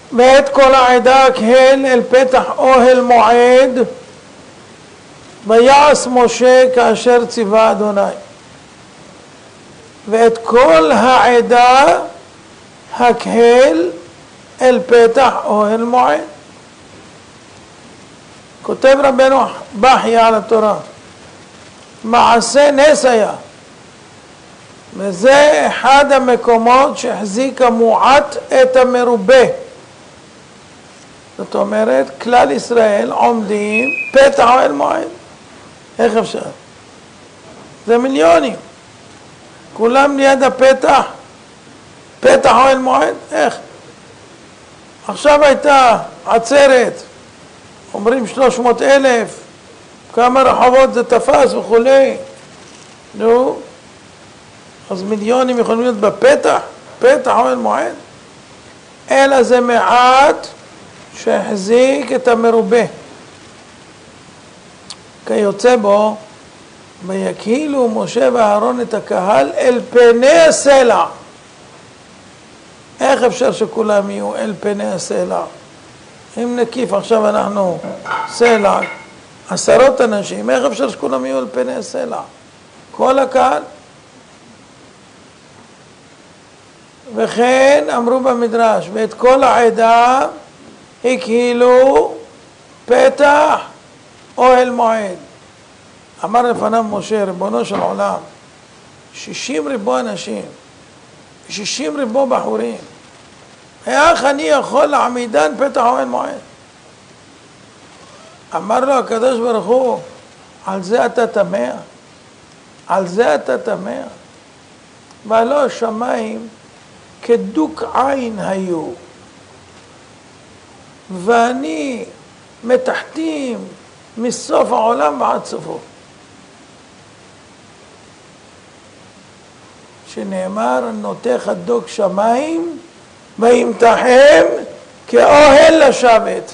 ואת כל העדה הקהל אל פתח אוהל מועד, ויעש משה כאשר ציווה אדוני. ואת כל העדה הקהל אל פתח אוהל מועד. כותב רבנו בחיה על התורה, מעשה נס היה, וזה אחד המקומות שהחזיק המועט את המרובה. זאת אומרת, כלל ישראל עומדים פתח אוהל מועד. איך אפשר? זה מיליונים, כולם ליד הפתח, פתח אוהל מועד. איך? עכשיו הייתה עצרת, אומרים 300,000, כמה רחובות זה תפס וכולי, נו, אז מיליונים יכולים להיות בפתח, פתח אוהל מועד, אלא זה מעט שהחזיק את המרובה. כיוצא בו, ויקהילו משה ואהרון את הקהל אל פני הסלע. איך אפשר שכולם יהיו אל פני הסלע? אם נקיף עכשיו אנחנו סלע, 10 אנשים, איך אפשר שכולם יהיו אל פני הסלע? כל הקהל. וכן אמרו במדרש, ואת כל העדה הקהילו פתח אוהל מועד. אמר לפניו משה, ריבונו של עולם, 60 ריבו אנשים, 60 ריבו בחורים, איך אני יכול להעמידן פתח אוהל מועד? אמר לו הקדוש ברוך הוא, על זה אתה תמה? על זה אתה תמה? והלא השמיים כדוק עין היו, ואני מתחתים מסוף העולם ועד סופו. שנאמר, נותך דוק שמיים וימתחם כאוהל לשבת.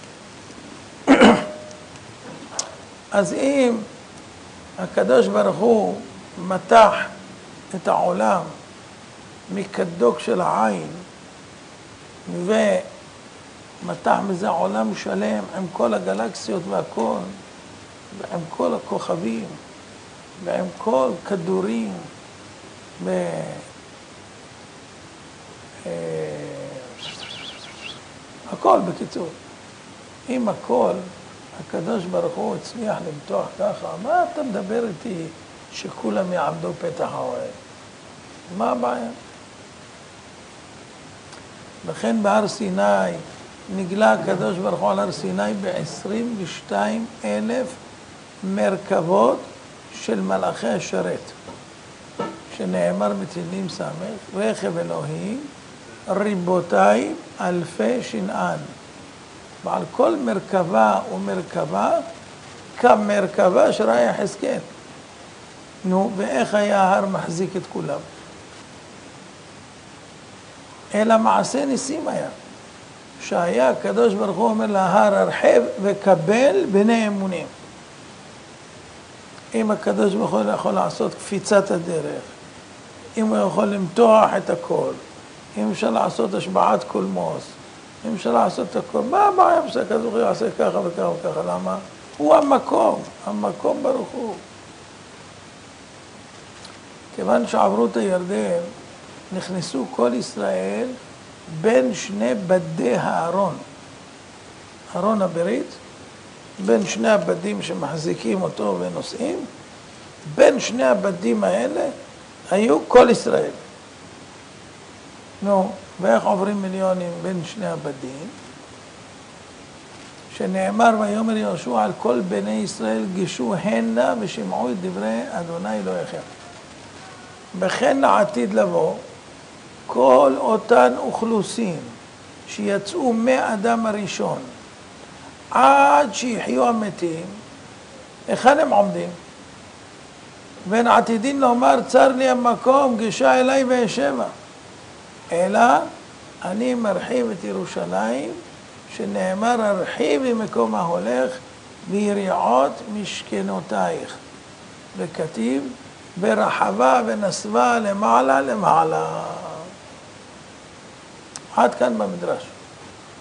אז אם הקדוש ברוך הוא מתח את העולם מכדוק של העין ומתח מזה עולם שלם עם כל הגלקסיות והכל, ועם כל הכוכבים ועם כל כדורים הכל בקיצור, אם הכל הקדוש ברוך הוא הצליח למתוח ככה, מה אתה מדבר איתי שכולם יעמדו פתח האוהל? מה הבעיה? לכן בהר סיני נגלה הקדוש ברוך הוא על הר סיני ב-22,000 מרכבות של מלאכי השרת, שנאמר בתהילים ס', רכב אלוהים ריבותיים אלפי שנען, ועל כל מרכבה ומרכבה כמרכבה שראה יחזקאל. נו, ואיך היה ההר מחזיק את כולם? אלא מעשה ניסים היה, שהיה הקדוש ברוך הוא אומר להר הרחב וקבל בני אמונים. אם הקדוש ברוך הוא יכול לעשות קפיצת הדרך, אם הוא יכול למתוח את הכל, אם אפשר לעשות השבעת קולמוס, אם אפשר לעשות את הכל, מה הבעיה שהקדוש ברוך הוא יעשה ככה וככה וככה? למה? הוא המקום ברוך הוא. כיוון שעברו את הירדן, נכנסו כל ישראל בין שני בדי הארון, ארון הברית, בין שני הבדים שמחזיקים אותו ונושאים, בין שני הבדים האלה היו כל ישראל. נו, ואיך עוברים מיליונים בין שני הבדים? שנאמר ויאמר יהושע על כל בני ישראל גשו הנה ושמעו את דברי אדוני אלוהיכם. וכן לעתיד לבוא כל אותן אוכלוסין שיצאו מאדם הראשון עד שיחיו המתים, היכן הם עומדים? והם עתידים לומר צר לי המקום גשה אליי וישבה, אלא אני מרחיב את ירושלים, שנאמר הרחיבי מקום ההולך ויריעות משכנותייך, וכתיב ברחבה ונסבה למעלה למעלה. עד כאן במדרש.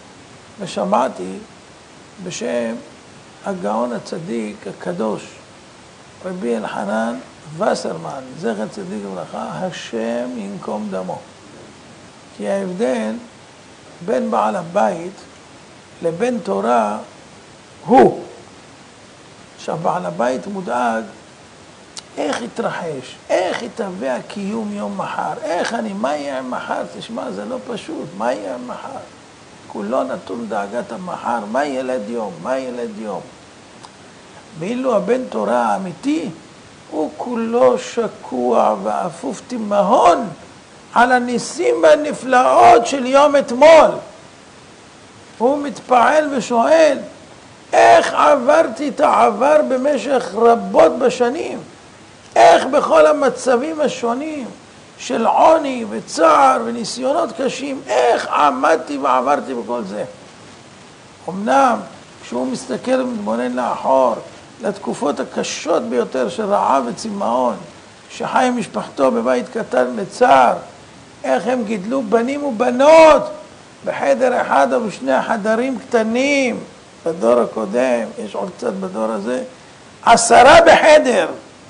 ושמעתי בשם הגאון הצדיק הקדוש, רבי אלחנן וסרמן, זכר צדיק לברכה, השם ינקום דמו. כי ההבדל בין בעל הבית לבין תורה הוא. עכשיו, בעל הבית מודאג איך יתרחש, איך יתהווה הקיום יום מחר, מה יהיה עם מחר? תשמע, זה לא פשוט, מה יהיה עם מחר? כולו נתון דאגת המחר, מה ילד יום, מה ילד יום. ואילו הבן תורה האמיתי, הוא כולו שקוע ואפוף תימהון על הניסים והנפלאות של יום אתמול. הוא מתפעל ושואל, איך עברתי את העבר במשך רבות בשנים? איך בכל המצבים השונים של עוני וצער וניסיונות קשים, איך עמדתי ועברתי בכל זה? אמנם כשהוא מסתכל ומתבונן לאחור לתקופות הקשות ביותר של רעב וצמאון, שחי עם משפחתו בבית קטן בצער, איך הם גידלו בנים ובנות בחדר אחד או בשני חדרים קטנים בדור הקודם, יש עוד קצת בדור הזה, 10 בחדר.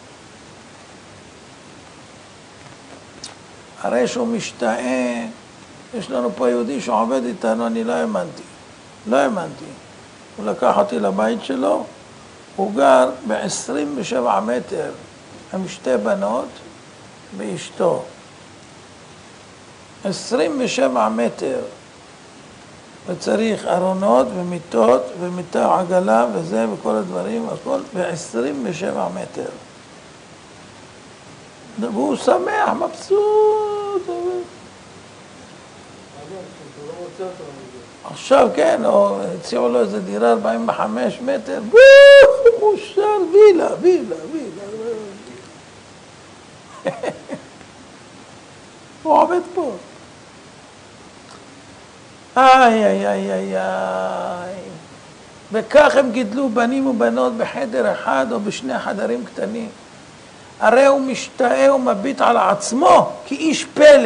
הרי שהוא משתאה, יש לנו פה יהודי שעובד איתנו, אני לא האמנתי. הוא לקח אותי לבית שלו, הוא גר ב-27 מטר עם 2 בנות ואשתו. 27 מטר, וצריך ארונות ומיטות ומיטה עגלה וזה וכל הדברים, הכל ב-27 מטר. והוא שמח, מבסוט. עכשיו כן, או הציעו לו איזה דירה 45 מטר, מושר, וילה. הוא עובד פה. איי. וכך הם גידלו בנים ובנות בחדר אחד או בשני חדרים קטנים. הרי הוא משתאה ומביט על עצמו כאיש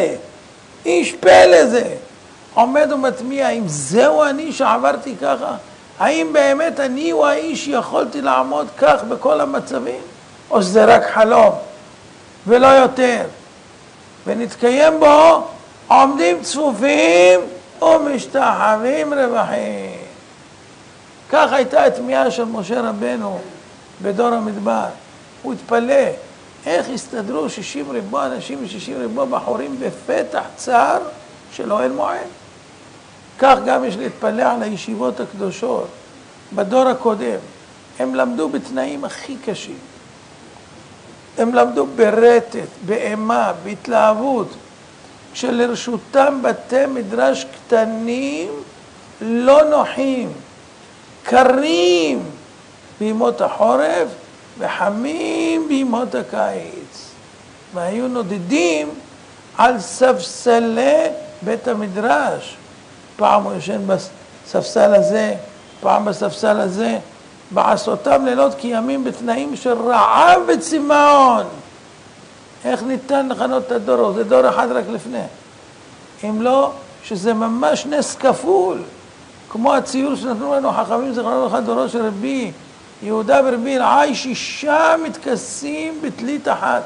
פלא זה. עומד ומתמיע, האם זהו אני שעברתי ככה? האם באמת אני הוא האיש שיכולתי לעמוד כך בכל המצבים? או שזה רק חלום ולא יותר? ונתקיים בו עומדים צפופים ומשתחווים רווחים. כך הייתה התמיהה של משה רבנו בדור המדבר. הוא התפלא איך הסתדרו 60 ריבו אנשים ו60 ריבו בחורים בפתח צר של אוהל מועד. כך גם יש להתפלא על הישיבות הקדושות בדור הקודם. הם למדו בתנאים הכי קשים. הם למדו ברטט, באימה, בהתלהבות, שלרשותם בתי מדרש קטנים, לא נוחים, קרים בימות החורף וחמים בימות הקיץ. והיו נודדים על ספסלי בית המדרש. פעם הוא ישן בספסל הזה, פעם בספסל הזה, בעשותם לילות כימים בתנאים של רעב וצמאון. איך ניתן לכנות את הדור? זה דור אחד רק לפני. אם לא, שזה ממש נס כפול. כמו הציור שנתנו לנו חכמים זיכרונם לברכה, דורו של רבי יהודה ורבי אלעאי, 6 מתכסים בתלית אחת.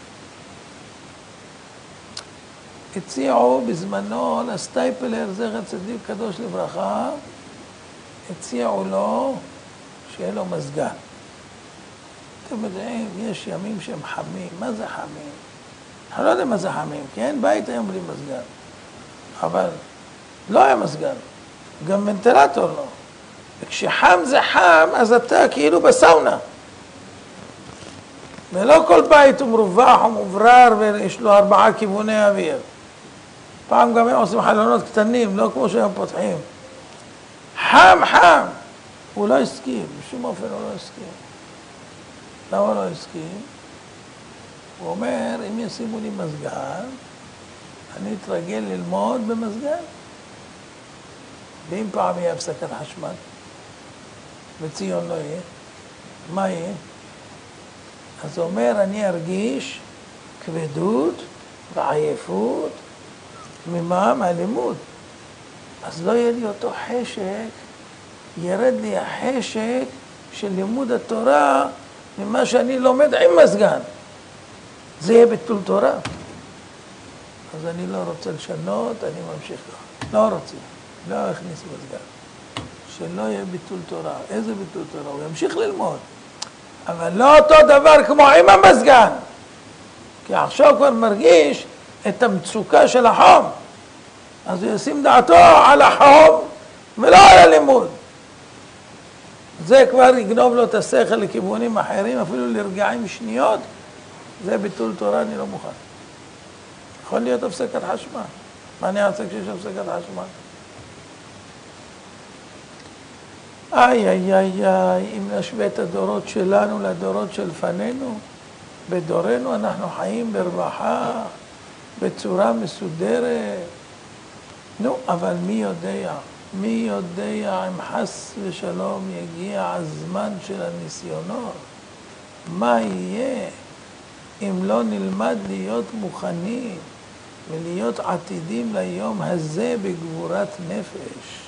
הציעו בזמנו לסטייפלר, זכר צדיק קדוש לברכה, הציעו לו שיהיה לו מזגן. אתם יודעים, יש ימים שהם חמים. מה זה חמים? אנחנו לא יודעים מה זה חמים, כי אין בית היום בלי מזגן. אבל לא היה מזגן, גם ונטילטור לא. וכשחם זה חם, אז אתה כאילו בסאונה. ולא כל בית הוא מרווח ומוברר ויש לו 4 כיווני אוויר. פעם גם הם עושים חלונות קטנים, לא כמו שהם פותחים. חם. הוא לא הסכים, בשום אופן הוא לא הסכים. למה הוא לא הסכים? הוא אומר, אם ישימו לי מזגן, אני אתרגל ללמוד במזגן. ואם פעם יהיה הפסקת חשמל, בציון לא יהיה, מה יהיה? אז הוא אומר, אני ארגיש כבדות ועייפות. ממה? מהלימוד. אז לא יהיה לי אותו חשק, ירד לי החשק של לימוד התורה ממה שאני לומד עם מזגן. זה יהיה ביטול תורה. אז אני לא רוצה לשנות, אני ממשיך ככה. לא רוצה, לא אכניס מזגן. שלא יהיה ביטול תורה. איזה ביטול תורה? הוא ימשיך ללמוד. אבל לא אותו דבר כמו עם המזגן. כי עכשיו כבר מרגיש את המצוקה של החום. אז הוא ישים דעתו על החום ולא על הלימוד. זה כבר יגנוב לו את השכל לכיוונים אחרים, אפילו לרגעים שניות. זה ביטול תורה, אני לא מוכן. יכול להיות הפסקת חשמל. מה אני אעשה כשיש הפסקת חשמל? איי, איי, איי, איי, אם נשווה את הדורות שלנו לדורות של לפנינו, בדורנו אנחנו חיים ברווחה, בצורה מסודרת. נו, אבל מי יודע? מי יודע אם חס ושלום יגיע הזמן של הניסיונות? מה יהיה אם לא נלמד להיות מוכנים ולהיות עתידים ליום הזה בגבורת נפש?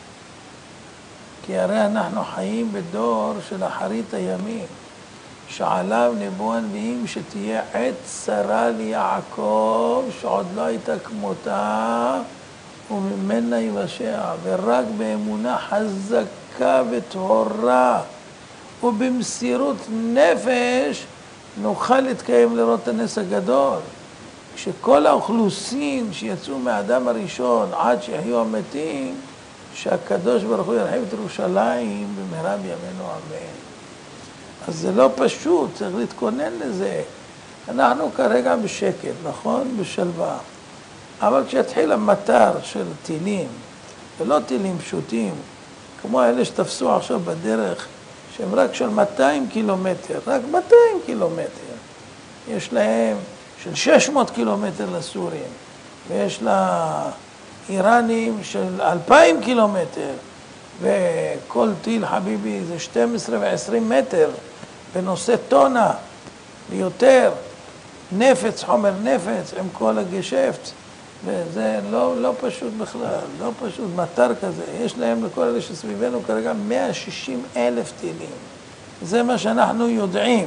כי הרי אנחנו חיים בדור של אחרית הימים, שעליו נבואו הנביאים שתהיה עת צרה ליעקב שעוד לא הייתה כמותה וממנה יבשע, ורק באמונה חזקה וטהורה ובמסירות נפש נוכל להתקיים לראות את הנס הגדול. כשכל האוכלוסין שיצאו מהאדם הראשון עד שיחיו המתים, שהקדוש ברוך הוא ירחיב את ירושלים במהרה בימינו אמן. אז זה לא פשוט, צריך להתכונן לזה. אנחנו כרגע בשקט, נכון? בשלווה. אבל כשיתחיל המטר של טילים, ולא טילים פשוטים, כמו אלה שתפסו עכשיו בדרך, שהם רק של 200 קילומטר, רק 200 קילומטר. יש להם של 600 קילומטר לסורים, ויש לאיראנים של 2,000 קילומטר, וכל טיל חביבי זה 12 ו-20 מטר, ונושא טונה ויותר, נפץ, חומר נפץ, עם כל הגשפט, וזה לא פשוט בכלל, לא פשוט, מטר כזה. יש להם לכל אלה שסביבנו כרגע 160,000 טילים. זה מה שאנחנו יודעים.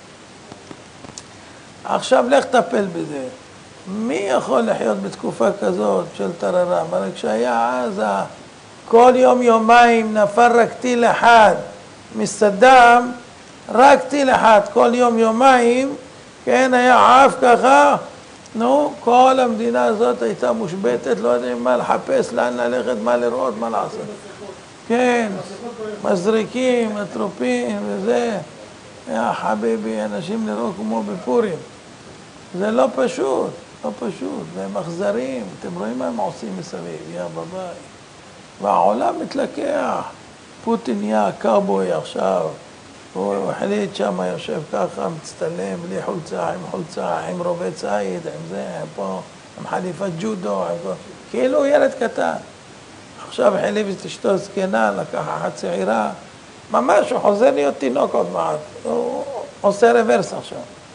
עכשיו לך טפל בזה. מי יכול לחיות בתקופה כזאת של טררם? הרי כשהיה אז, כל יום יומיים נפל רק טיל אחד מסדאם, רק טיל אחד, כל יום יומיים, כן, היה עף ככה, נו, כל המדינה הזאת הייתה מושבתת, לא יודעים מה לחפש, לאן ללכת, מה לראות, מה לעשות. כן, מזריקים, אטרופין וזה, יא חביבי, אנשים נראו כמו בפורים. זה לא פשוט, לא פשוט, והם אכזרים, אתם רואים מה הם עושים מסביב, יא בבית. והעולם מתלקח, פוטין נהיה קאובוי עכשיו, הוא החליט שם, יושב ככה, מצטלם בלי חולצה, עם חולצה, עם רובה ציד, עם זה, פה, עם חליפת ג'ודו, כאילו הוא ילד קטן. עכשיו החליף את אשתו זקנה, לקח אחת צעירה, ממש הוא חוזר להיות תינוק עוד מעט, הוא עושה רוורס עכשיו.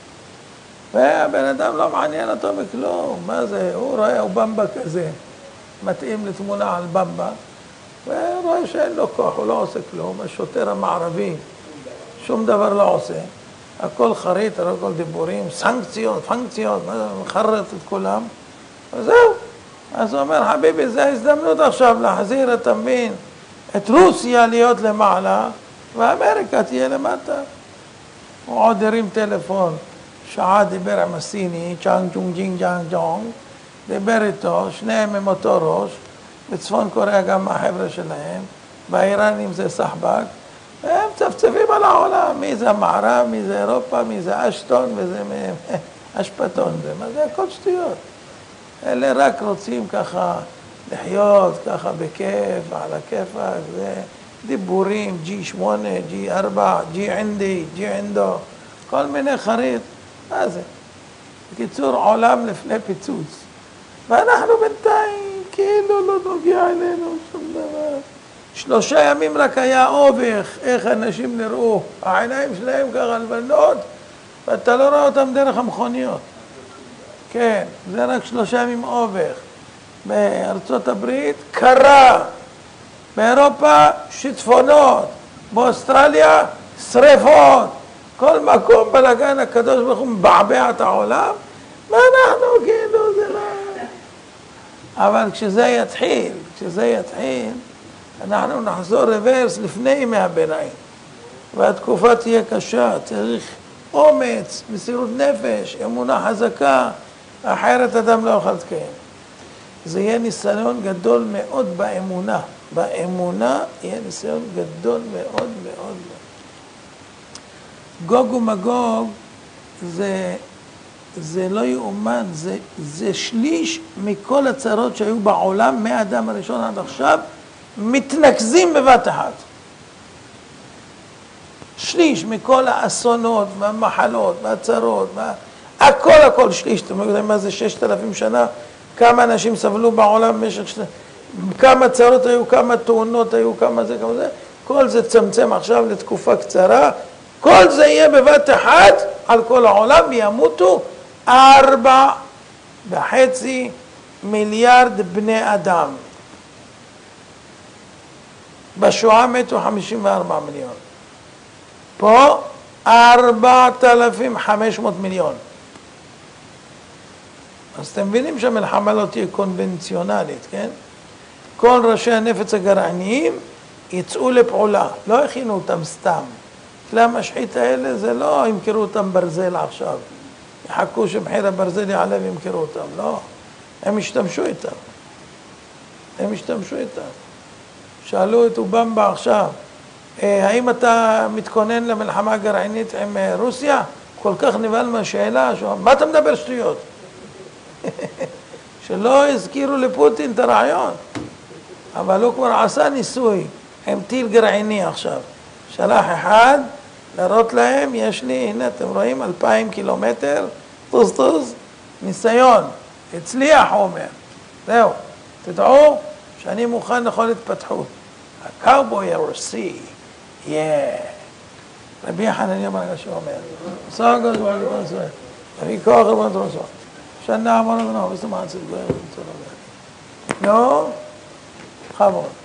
והבן אדם לא מעניין אותו בכלום, מה זה, הוא רואה, הוא במבה כזה, מתאים לתמונה על במבה, והוא רואה שאין לו כוח, הוא לא עושה כלום, השוטר המערבי, שום דבר לא עושה, הכל חריט, הכל דיבורים, סנקציות, פנקציות, מחרט את כולם, וזהו. אז הוא אומר, חביבי, זה ההזדמנות עכשיו להחזיר, אתה מבין, את רוסיה להיות למעלה, ואמריקה תהיה למטה. הוא עוד הרים טלפון, שעה דיבר עם הסיני, צ'אנג צ'ונג ג'ינג ג'אנג ג'ונג, דיבר איתו, שניהם עם אותו ראש, בצפון קוריאה גם החבר'ה שלהם, באיראנים זה סחבק, והם צפצפים על העולם, מי זה המערב, מי זה אירופה, מי זה אשטון, וזה אשפטון, זה, מה זה הכל שטויות. אלה רק רוצים ככה לחיות, ככה בכיף, על הכיפק, זה דיבורים, G8, G4, G עינדי, G עינדו, כל מיני חריט, מה זה? בקיצור, עולם לפני פיצוץ. ואנחנו בינתיים, כאילו לא נוגע אלינו שום דבר. 3 ימים רק היה אובך, איך אנשים נראו, העיניים שלהם ככה לבנות, ואתה לא רואה אותם דרך המכוניות. כן, זה רק 3 ימים אובך. בארצות הברית קרה, באירופה שיטפונות, באוסטרליה שריפות, כל מקום בלגן, הקדוש ברוך הוא מבעבע את העולם, ואנחנו כאילו זה לא... אבל כשזה יתחיל, אנחנו נחזור רוורס לפני ימי הביניים, והתקופה תהיה קשה, צריך אומץ, מסירות נפש, אמונה חזקה, אחרת אדם לא יכול להתקיים. זה יהיה ניסיון גדול מאוד באמונה. באמונה יהיה ניסיון גדול מאוד מאוד. גוג ומגוג זה לא יאומן, זה שליש מכל הצרות שהיו בעולם מהאדם הראשון עד עכשיו, מתנקזים בבת אחת. שליש מכל האסונות והמחלות והצרות, הכל שליש. אתם יודעים מה זה 6,000 שנה? כמה אנשים סבלו בעולם במשך כמה צרות היו, כמה תאונות היו, כמה זה. כל זה צמצם עכשיו לתקופה קצרה. כל זה יהיה בבת אחת על כל העולם, ימותו 4.5 מיליארד בני אדם. בשואה מתו 54 מיליון. פה 4,500 מיליון. אז אתם מבינים שהמלחמה לא תהיה קונבנציונלית, כן? כל ראשי הנפץ הגרעיניים יצאו לפעולה, לא הכינו אותם סתם. כלי המשחית האלה זה לא ימכרו אותם ברזל עכשיו. יחכו שמחיר הברזל יעלה וימכרו אותם, לא. הם ישתמשו איתם. שאלו את אובמה עכשיו, האם אתה מתכונן למלחמה גרעינית עם רוסיה? כל כך נבהל מהשאלה, מה אתה מדבר שטויות? שלא הזכירו לפוטין את הרעיון, אבל הוא כבר עשה ניסוי עם טיל גרעיני עכשיו. שלח אחד להראות להם, יש לי, הנה אתם רואים, 2,000 קילומטר, טוז, ניסיון, הצליח, הוא אומר. זהו, תדעו שאני מוכן לכל התפתחות. הקאובוי הרוסי, רבי חנניה בן עקשיא אומר, סגוז ועליקון סוהר, רבי כוח רבן תרוסו, שנה אמרנו בנו, וסתום עצב גויים, נו, חמוד.